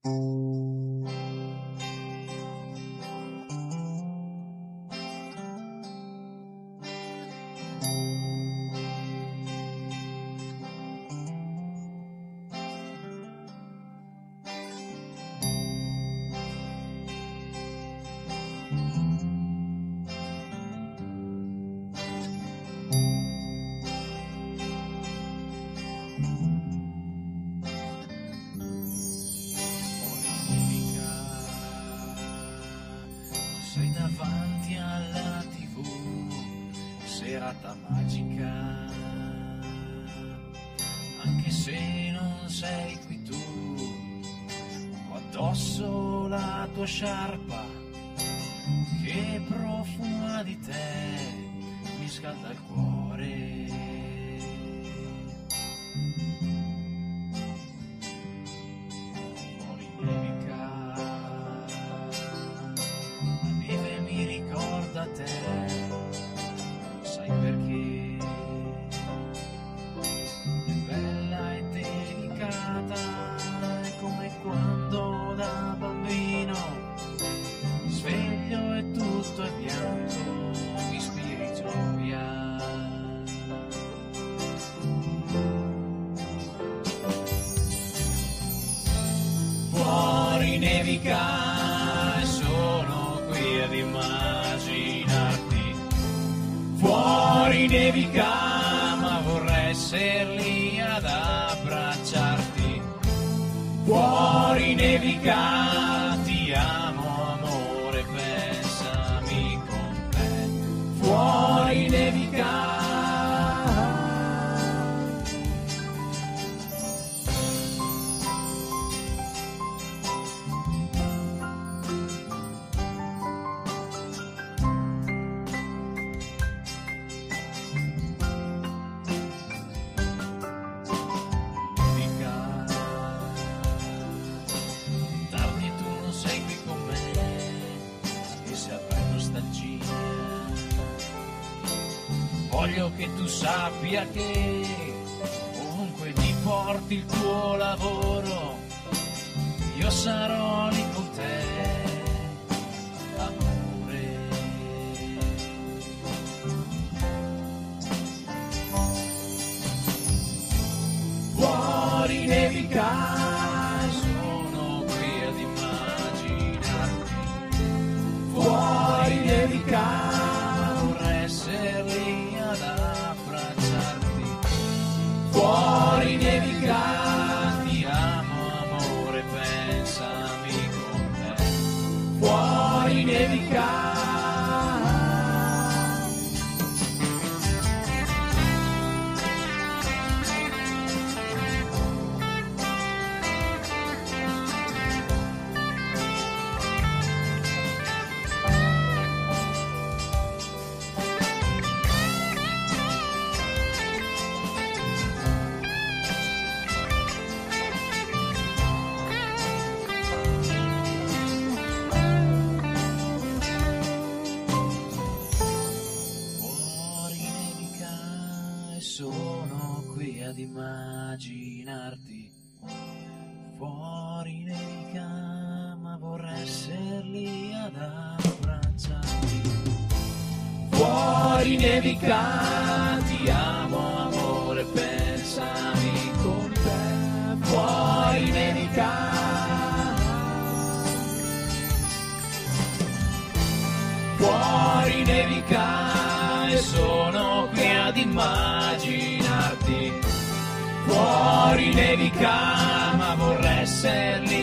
Sei davanti alla TV, serata magica, anche se non sei qui tu, ho addosso la tua sciarpa che profuma di te, mi scalda il cuore. Fuori nevica, la neve mi ricorda te, sai perché? È bella e delicata, è come quando da bambino mi sveglio e tutto è bianco, mi ispiri gioia. Fuori nevica e sono qui ad immaginarti. Fuori nevica ma vorrei esser lì ad abbracciarti. Fuori nevica, ti amo amore, pensami con te. Fuori nevica. Tardi tu non sei qui con me, e se avrai nostalgia voglio che tu sappia che ovunque ti porti il tuo lavoro io sarò lì con te, amore. Fuori nevica, sono qui ad immaginarti. Fuori nevica, vorrei esser lì ad abbracciarti. Fuori nevica, ti amo amore, pensami con te. Fuori nevica. Sono qui ad immaginarti. Fuori nevica ma vorrei esser lì ad abbracciarti. Fuori nevica, ti amo amore, pensami con te. Fuori nevica. Fuori nevica e sono qui ad immaginarti. Fuori nevica ma vorrei esser lì